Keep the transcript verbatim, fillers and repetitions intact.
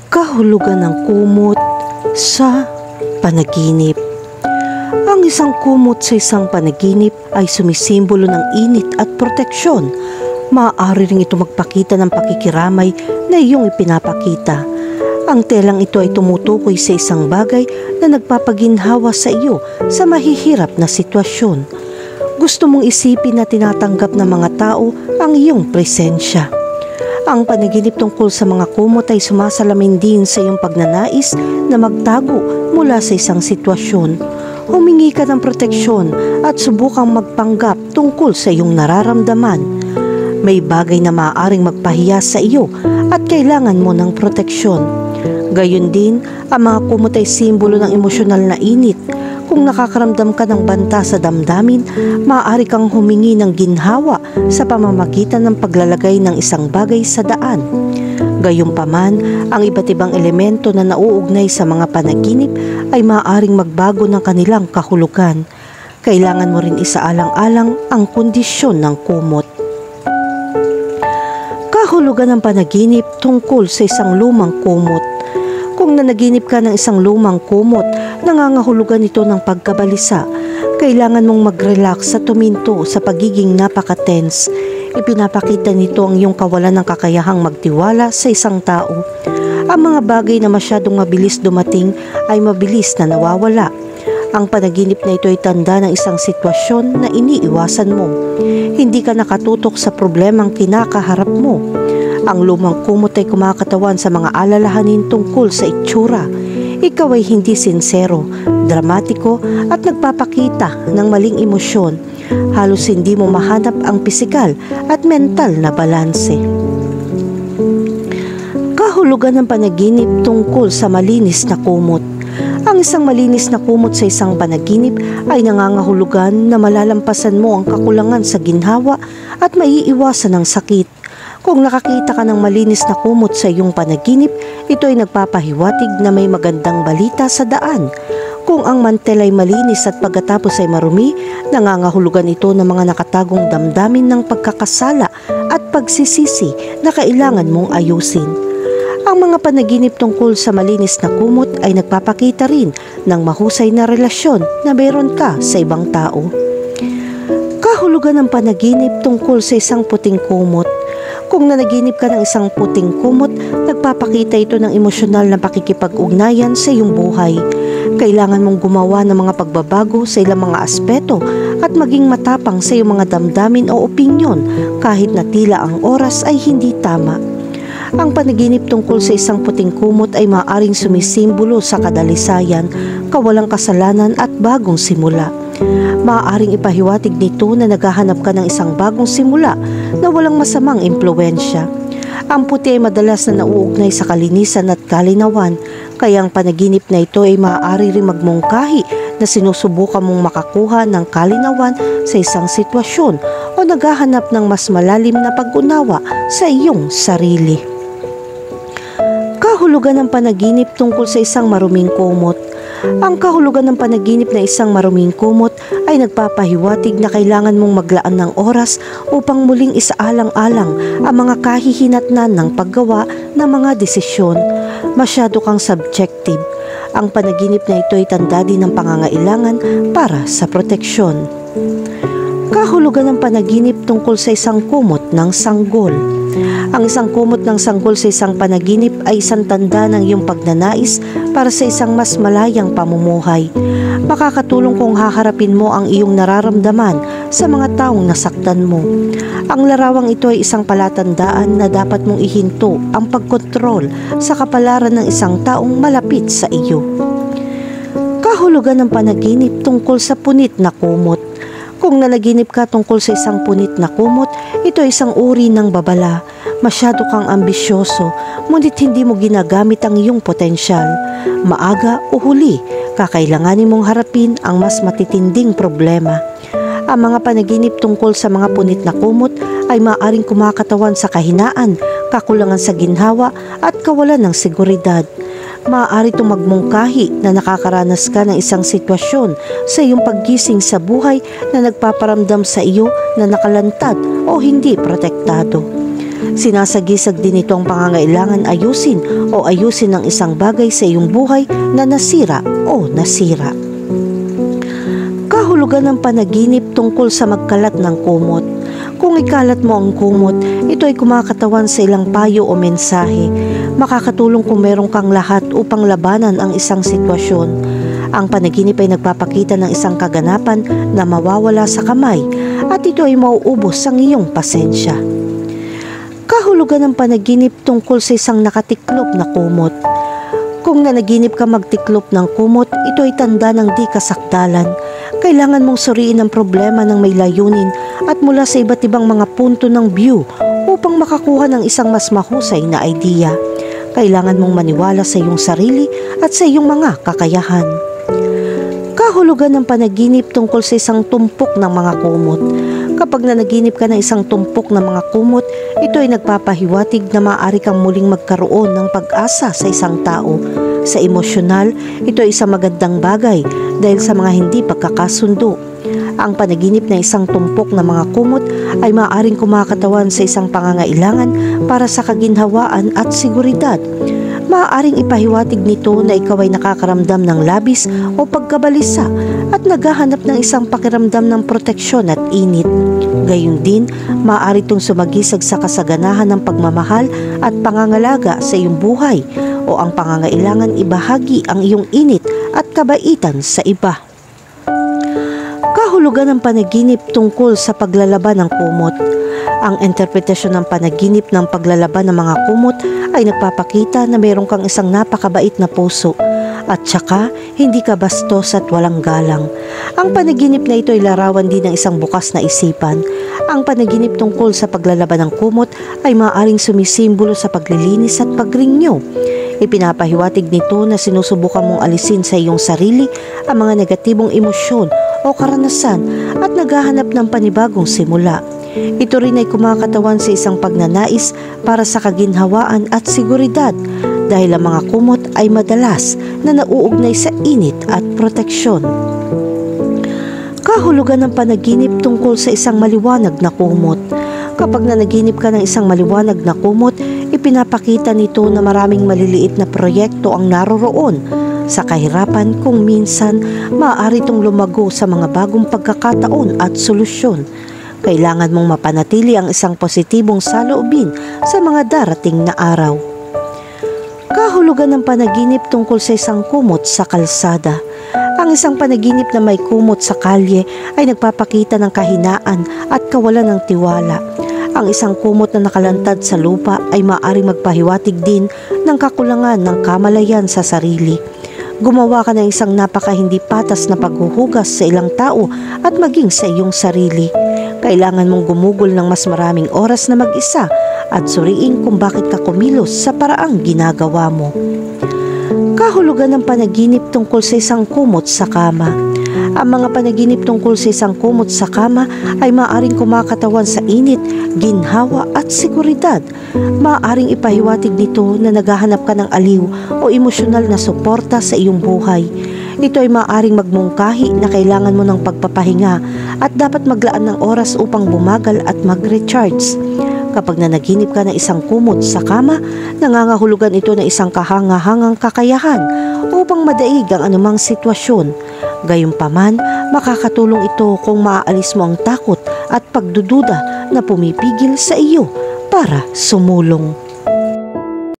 Kahulugan ng kumot sa panaginip. Ang isang kumot sa isang panaginip ay sumisimbolo ng init at proteksyon. Maaari rin ito magpakita ng pakikiramay na iyong ipinapakita. Ang telang ito ay tumutukoy sa isang bagay na nagpapaginhawa sa iyo sa mahihirap na sitwasyon. Gusto mong isipin na tinatanggap ng mga tao ang iyong presensya. Ang panaginip tungkol sa mga kumot ay sumasalamin din sa iyong pagnanais na magtago mula sa isang sitwasyon. Humingi ka ng proteksyon at subukang magpanggap tungkol sa iyong nararamdaman. May bagay na maaaring magpahiya sa iyo at kailangan mo ng proteksyon. Gayon din, ang mga kumot ay simbolo ng emosyonal na init. Kung nakakaramdam ka ng banta sa damdamin, maaari kang humingi ng ginhawa sa pamamagitan ng paglalagay ng isang bagay sa daan. Gayunpaman, ang iba't ibang elemento na nauugnay sa mga panaginip ay maaaring magbago ng kanilang kahulugan. Kailangan mo rin isaalang-alang ang kondisyon ng kumot. Kahulugan ng panaginip tungkol sa isang lumang kumot. Kung nanaginip ka ng isang lumang kumot, nangangahulugan ito ng pagkabalisa. Kailangan mong mag-relax sa tuminto sa pagiging napaka-tense. Ipinapakita nito ang iyong kawalan ng kakayahang magtiwala sa isang tao. Ang mga bagay na masyadong mabilis dumating ay mabilis na nawawala. Ang panaginip na ito ay tanda ng isang sitwasyon na iniiwasan mo. Hindi ka nakatutok sa problemang kinakaharap mo. Ang lumang kumot ay kumakatawan sa mga alalahanin tungkol sa itsura. Ikaw ay hindi sinsero, dramatiko at nagpapakita ng maling emosyon. Halos hindi mo mahanap ang pisikal at mental na balanse. Kahulugan ng panaginip tungkol sa malinis na kumot. Ang isang malinis na kumot sa isang panaginip ay nangangahulugan na malalampasan mo ang kakulangan sa ginhawa at maiiwasan ang sakit. Kung nakakita ka ng malinis na kumot sa iyong panaginip, ito ay nagpapahiwatig na may magandang balita sa daan. Kung ang mantel ay malinis at pagkatapos ay marumi, nangangahulugan ito ng mga nakatagong damdamin ng pagkakasala at pagsisisi na kailangan mong ayusin. Ang mga panaginip tungkol sa malinis na kumot ay nagpapakita rin ng mahusay na relasyon na mayroon ka sa ibang tao. Kahulugan ng panaginip tungkol sa isang puting kumot. Kung nanaginip ka ng isang puting kumot, nagpapakita ito ng emosyonal na pakikipag-ugnayan sa iyong buhay. Kailangan mong gumawa ng mga pagbabago sa ilang mga aspeto at maging matapang sa iyong mga damdamin o opinyon kahit na tila ang oras ay hindi tama. Ang panaginip tungkol sa isang puting kumot ay maaaring sumisimbolo sa kadalisayan, kawalang kasalanan at bagong simula. Maaaring ipahiwatig nito na naghahanap ka ng isang bagong simula na walang masamang impluwensya. Ang puti ay madalas na nauugnay sa kalinisan at kalinawan, kaya ang panaginip na ito ay maaari rin magmungkahi na sinusubukan mong makakuha ng kalinawan sa isang sitwasyon o naghahanap ng mas malalim na pag-unawa sa iyong sarili. Kahulugan ng panaginip tungkol sa isang maruming kumot. Ang kahulugan ng panaginip na isang maruming kumot ay nagpapahiwatig na kailangan mong maglaan ng oras upang muling isaalang-alang ang mga kahihinatnan ng paggawa ng mga desisyon. Masyado kang subjective. Ang panaginip na ito ay tanda din ng pangangailangan para sa proteksyon. Kahulugan ng panaginip tungkol sa isang kumot ng sanggol. Ang isang kumot ng sanggol sa isang panaginip ay isang tanda ng iyong pagnanais para sa isang mas malayang pamumuhay. Makakatulong kung haharapin mo ang iyong nararamdaman sa mga taong nasaktan mo. Ang larawang ito ay isang palatandaan na dapat mong ihinto ang pagkontrol sa kapalaran ng isang taong malapit sa iyo. Kahulugan ng panaginip tungkol sa punit na kumot. Kung nanaginip ka tungkol sa isang punit na kumot, ito ay isang uri ng babala. Masyado kang ambisyoso, ngunit hindi mo ginagamit ang iyong potensyal. Maaga o huli, kakailanganin mong harapin ang mas matitinding problema. Ang mga panaginip tungkol sa mga punit na kumot ay maaaring kumakatawan sa kahinaan, kakulangan sa ginhawa at kawalan ng seguridad. Maaari itong magmungkahi na nakakaranas ka ng isang sitwasyon sa iyong paggising sa buhay na nagpaparamdam sa iyo na nakalantad o hindi protektado. Sinasagisag din ito ang pangangailangan ayusin o ayusin ng isang bagay sa iyong buhay na nasira o nasira. Kahulugan ng panaginip tungkol sa magkalat ng kumot. Kung ikalat mo ang kumot, ito ay kumakatawan sa ilang payo o mensahe. Makakatulong kung meron kang lahat upang labanan ang isang sitwasyon. Ang panaginip ay nagpapakita ng isang kaganapan na mawawala sa kamay at ito ay mauubos ang iyong pasensya. Kahulugan ng panaginip tungkol sa isang nakatiklop na kumot. Kung nanaginip ka magtiklop ng kumot, ito ay tanda ng di kasakdalan. Kailangan mong suriin ang problema ng may layunin at mula sa iba't ibang mga punto ng view upang makakuha ng isang mas mahusay na idea. Kailangan mong maniwala sa iyong sarili at sa iyong mga kakayahan. Kahulugan ng panaginip tungkol sa isang tumpok ng mga kumot. Kapag nanaginip ka ng isang tumpok ng mga kumot, ito ay nagpapahiwatig na maaari kang muling magkaroon ng pag-asa sa isang tao. Sa emosyonal, ito ay isang magandang bagay dahil sa mga hindi pagkakasundo. Ang panaginip na isang tumpok na mga kumot ay maaaring kumakatawan sa isang pangangailangan para sa kaginhawaan at seguridad. Maaaring ipahiwatig nito na ikaw ay nakakaramdam ng labis o pagkabalisa at naghahanap ng isang pakiramdam ng proteksyon at init. Gayun din, maaari itong sumagisag sa kasaganahan ng pagmamahal at pangangalaga sa iyong buhay o ang pangangailangan ibahagi ang iyong init at kabaitan sa iba. Kahulugan ng panaginip tungkol sa paglalaban ng kumot. Ang interpretasyon ng panaginip ng paglalaban ng mga kumot ay nagpapakita na mayroon kang isang napakabait na puso at saka hindi ka bastos at walang galang. Ang panaginip na ito ay larawan din ng isang bukas na isipan. Ang panaginip tungkol sa paglalaban ng kumot ay maaaring sumisimbolo sa paglilinis at pagrinyo. Ipinapahiwatig nito na sinusubukan mong alisin sa iyong sarili ang mga negatibong emosyon o karanasan at naghahanap ng panibagong simula. Ito rin ay kumakatawan sa isang pagnanais para sa kaginhawaan at seguridad dahil ang mga kumot ay madalas na nauugnay sa init at proteksyon. Kahulugan ng panaginip tungkol sa isang maliwanag na kumot. Kapag nanaginip ka ng isang maliwanag na kumot, ipinapakita nito na maraming maliliit na proyekto ang naroroon sa kahirapan kung minsan maaari itong lumago sa mga bagong pagkakataon at solusyon. Kailangan mong mapanatili ang isang positibong saloobin sa mga darating na araw. Kahulugan ng panaginip tungkol sa isang kumot sa kalsada. Ang isang panaginip na may kumot sa kalye ay nagpapakita ng kahinaan at kawalan ng tiwala. Ang isang kumot na nakalantad sa lupa ay maaaring magpahiwatig din ng kakulangan ng kamalayan sa sarili. Gumawa ka ng isang napaka hindi patas na paghuhugas sa ilang tao at maging sa iyong sarili. Kailangan mong gumugol ng mas maraming oras na mag-isa at suriin kung bakit ka kumilos sa paraang ginagawa mo. Kahulugan ng panaginip tungkol sa isang kumot sa kama. Ang mga panaginip tungkol sa isang kumot sa kama ay maaaring kumakatawan sa init, ginhawa at seguridad. Maaaring ipahiwatig nito na naghahanap ka ng aliw o emosyonal na suporta sa iyong buhay. Ito ay maaaring magmungkahi na kailangan mo ng pagpapahinga at dapat maglaan ng oras upang bumagal at mag-recharge. Kapag nanaginip ka ng isang kumot sa kama, nangangahulugan ito ng isang kahangahangang kakayahan upang madaig ang anumang sitwasyon. Gayunpaman, makakatulong ito kung maaalis mo ang takot at pagdududa na pumipigil sa iyo para sumulong.